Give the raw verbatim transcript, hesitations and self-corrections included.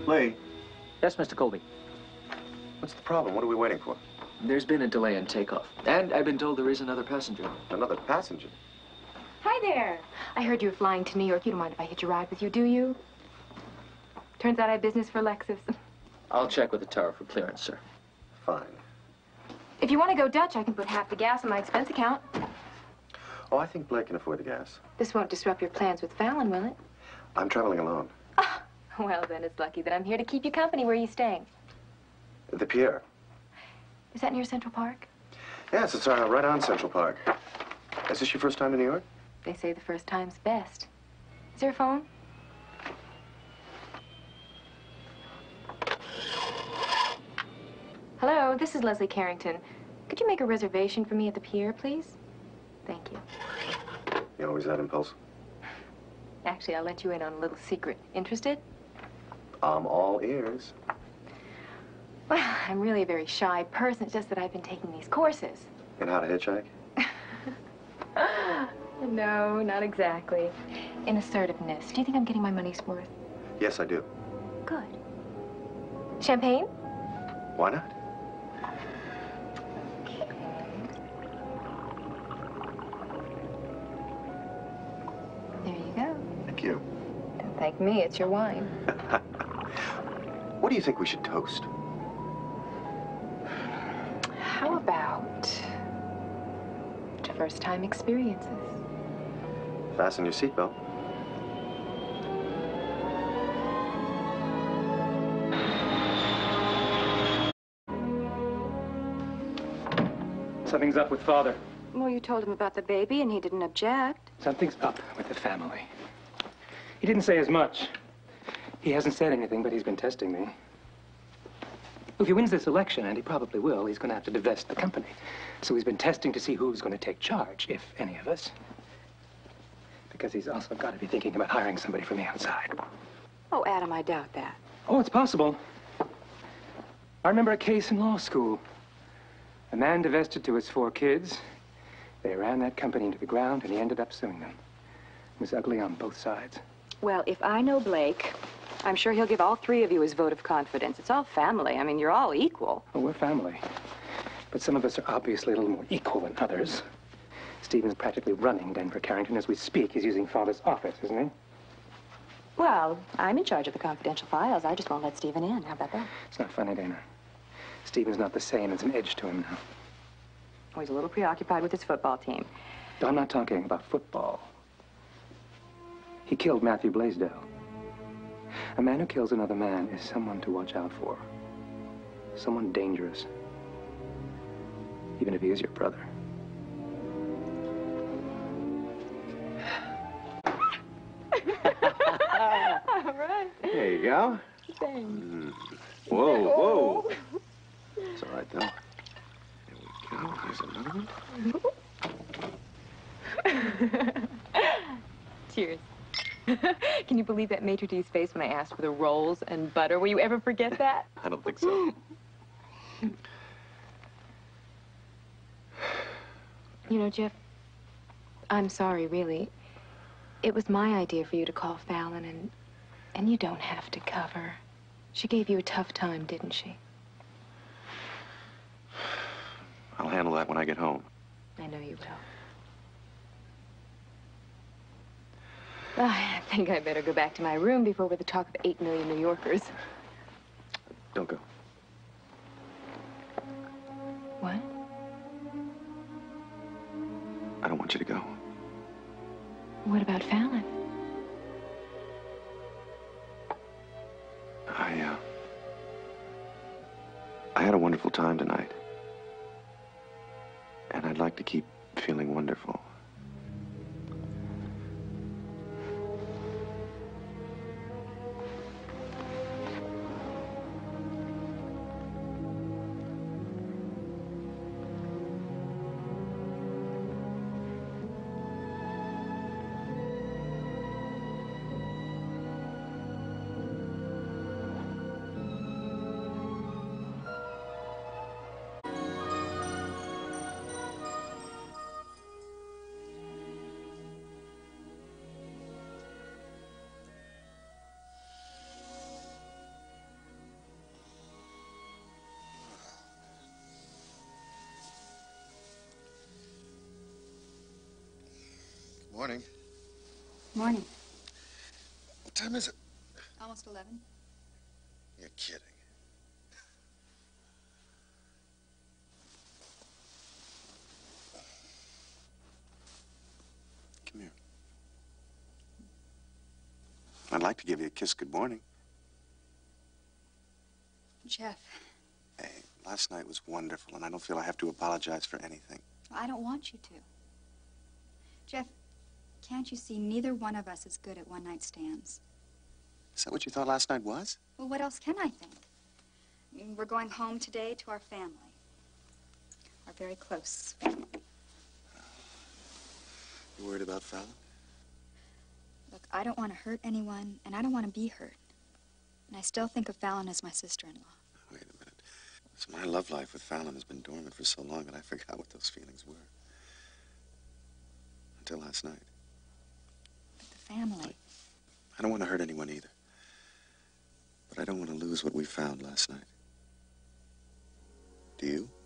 Lee. Yes, Mister Colby. What's the problem? What are we waiting for? There's been a delay in takeoff. And I've been told there is another passenger. Another passenger? Hi there. I heard you were flying to New York. You don't mind if I hitch a ride with you, do you? Turns out I have business for Lexus. I'll check with the tower for clearance, sir. Fine. If you want to go Dutch, I can put half the gas in my expense account. Oh, I think Blake can afford the gas. This won't disrupt your plans with Fallon, will it? I'm traveling alone. Oh, well, then it's lucky that I'm here to keep you company. Where are you staying? The Pier. Is that near Central Park? Yes, it's uh, right on Central Park. Is this your first time in New York? They say the first time's best. Is there a phone? Hello, this is Leslie Carrington. Could you make a reservation for me at the Pier, please? Thank you. You always that impulsive? Actually, I'll let you in on a little secret. Interested? I'm all ears. Well, I'm really a very shy person. It's just that I've been taking these courses. In how to hitchhike? No, not exactly. In assertiveness. Do you think I'm getting my money's worth? Yes, I do. Good. Champagne? Why not? There you go. Thank you. Don't thank me, it's your wine. What do you think we should toast? How about to first-time experiences? Fasten your seatbelt. Something's up with Father. Well, you told him about the baby, and he didn't object. Something's up with the family. He didn't say as much. He hasn't said anything, but he's been testing me. If he wins this election, and he probably will, he's going to have to divest the company. So he's been testing to see who's going to take charge, if any of us. Because he's also got to be thinking about hiring somebody from the outside. Oh, Adam, I doubt that. Oh, it's possible. I remember a case in law school. A man divested to his four kids. They ran that company into the ground, and he ended up suing them. It was ugly on both sides. Well, if I know Blake, I'm sure he'll give all three of you his vote of confidence. It's all family. I mean, you're all equal. Well, we're family. But some of us are obviously a little more equal than others. Stephen's practically running Denver Carrington as we speak. He's using Father's office, isn't he? Well, I'm in charge of the confidential files. I just won't let Stephen in. How about that? It's not funny, Dana. Stephen's not the same. There's an edge to him now. Oh, he's a little preoccupied with his football team. I'm not talking about football. He killed Matthew Blaisdell. A man who kills another man is someone to watch out for. Someone dangerous. Even if he is your brother. All right. There you go. Thanks. Mm. Whoa, whoa. It's all right, though. There we go. Here's another one. Cheers. Can you believe that maitre d's face when I asked for the rolls and butter? Will you ever forget that? I don't think so. You know, Jeff, I'm sorry, really. It was my idea for you to call Fallon, and, and you don't have to cover. She gave you a tough time, didn't she? I'll handle that when I get home. I know you will. Oh, I think I better go back to my room before we're the talk of eight million New Yorkers. Don't go. What? I don't want you to go. What about Fallon? I, uh... I had a wonderful time tonight. And I'd like to keep feeling wonderful. Morning. Morning. What time is it? Almost eleven. You're kidding. Come here. I'd like to give you a kiss good morning. Jeff, Hey, last night was wonderful, and I don't feel I have to apologize for anything. I don't want you to. Jeff, can't you see neither one of us is good at one-night stands? Is that what you thought last night was? Well, what else can I think? I mean, we're going home today to our family. Our very close family. You worried about Fallon? Look, I don't want to hurt anyone, and I don't want to be hurt. And I still think of Fallon as my sister-in-law. Wait a minute. So my love life with Fallon has been dormant for so long that I forgot what those feelings were. Until last night. But the family. I don't want to hurt anyone either. But I don't want to lose what we found last night. Do you?